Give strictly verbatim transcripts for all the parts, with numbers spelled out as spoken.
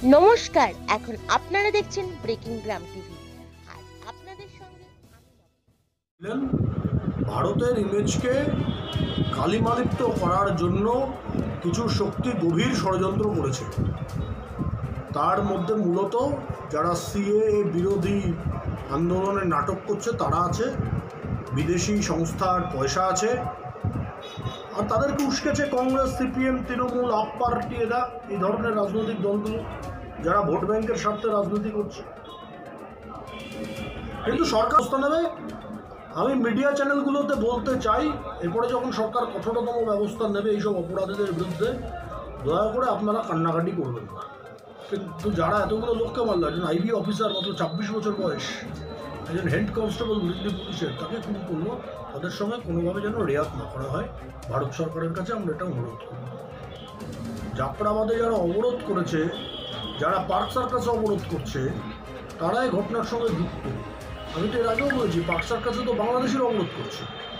নমস্কার, এখন আপনারা দেখছেন ব্রেকিং গ্রাম টিভি। আর আপনাদের সঙ্গে ভারতের ইমেজকে কালিমালিপ্ত করার জন্য কিছু শক্তি গভীর ষড়যন্ত্র করেছে। তার মধ্যে মূলত যারা সিএএ বিরোধী আন্দোলনে নাটক করছে তারা আছে, বিদেশি সংস্থার পয়সা আছে, আর তাদেরকে উস্কেছে কংগ্রেস, সিপিএম, তৃণমূল, আপ পার্টি, এরা এই ধরনের রাজনৈতিক দলগুলো যারা ভোট ব্যাংকের স্বার্থে রাজনীতি করছে। কিন্তু সরকার ব্যবস্থা নেবে। আমি মিডিয়া চ্যানেলগুলোতে বলতে চাই, এরপরে যখন সরকার কঠোরতম ব্যবস্থা নেবে এইসব অপরাধীদের বিরুদ্ধে, দয়া করে আপনারা কান্নাকাটি করবেন না। কিন্তু যারা এতগুলো লোককে মারল, একজন আইবি অফিসার, মাত্র ছাব্বিশ বছর বয়স, একজন হেড কনস্টেবল দিল্লি পুলিশের, তাকে খুন করলো, তাদের সঙ্গে কোনোভাবে যেন রেয়াত না করা হয়। ভারত সরকারের কাছে আমরা এটা অনুরোধ করি। জাফরাবাদে যারা অবরোধ করেছে, যারা পার্ক সার্কাসে অবরোধ করছে, তারা এই ঘটনার সঙ্গে যুক্ত। আমি তো এর আগেও বলেছি, পার্ক সার্কাসে তো বাংলাদেশের অবরোধ করছে,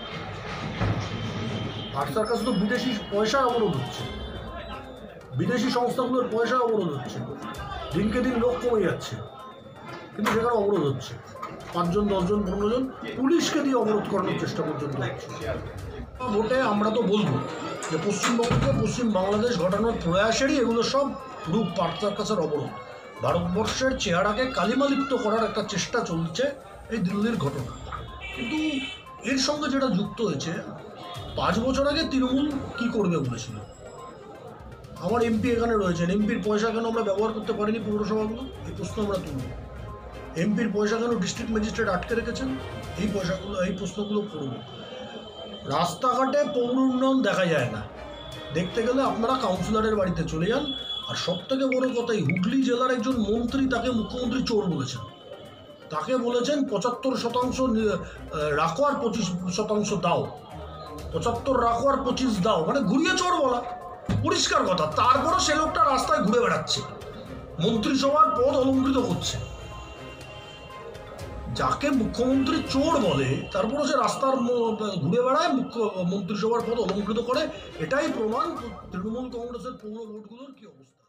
পার্ক সার্কাসে তো বিদেশি পয়সায় অবরোধ হচ্ছে, বিদেশি সংস্থাগুলোর পয়সায় অবরোধ হচ্ছে, দিনকে দিন লোক কমে যাচ্ছে, কিন্তু সেখানে অবরোধ হচ্ছে। পাঁচজন, দশজন, পনেরো জন পুলিশকে দিয়ে অবরোধ করানোর চেষ্টা পর্যন্ত হচ্ছে। ভোটে আমরা তো বলবো যে পশ্চিমবঙ্গকে পশ্চিম বাংলাদেশ ঘটানোর প্রয়াসেরই এগুলো সব রূপ। পার্ক সার্কাসের অবরোধ ভারতবর্ষের চেহারাকে কালিমালিপ্ত করার একটা চেষ্টা চলছে, এই দিল্লির ঘটনা। কিন্তু এর সঙ্গে যেটা যুক্ত হয়েছে, পাঁচ বছর আগে তৃণমূল কী করবে বলেছিল। আমার এমপি এখানে রয়েছেন, এমপির পয়সা কেন আমরা ব্যবহার করতে পারিনি পৌরসভাগুলো, এই প্রশ্ন আমরা তুলব। এমপির পয়সা কেন ডিস্ট্রিক্ট ম্যাজিস্ট্রেট আটকে রেখেছেন, এই পয়সাগুলো, এই প্রশ্নগুলো করব। রাস্তাঘাটে পৌর উন্নয়ন দেখা যায় না, দেখতে গেলে আপনারা কাউন্সিলরের বাড়িতে চলে যান। আর সব থেকে বড় কথাই, হুগলি জেলার একজন মন্ত্রী, তাকে মুখ্যমন্ত্রী চোর বলেছেন। তাকে বলেছেন পঁচাত্তর শতাংশ রাখো আর পঁচিশ শতাংশ দাও, পঁচাত্তর রাখো আর পঁচিশ দাও, মানে ঘুরিয়ে চোর বলা, পরিষ্কার কথা। তারপরও সে লোকটা রাস্তায় ঘুরে বেড়াচ্ছে, মন্ত্রিসভার পদ অলঙ্কৃত করছে। যাকে মুখ্যমন্ত্রী চোর বলে, তারপরও সে রাস্তার ঘুরে বেড়ায়, মুখ্য মন্ত্রিসভার পদ অলঙ্কৃত করে। এটাই প্রমাণ তৃণমূল কংগ্রেসের পৌর ভোটগুলোর কি অবস্থা।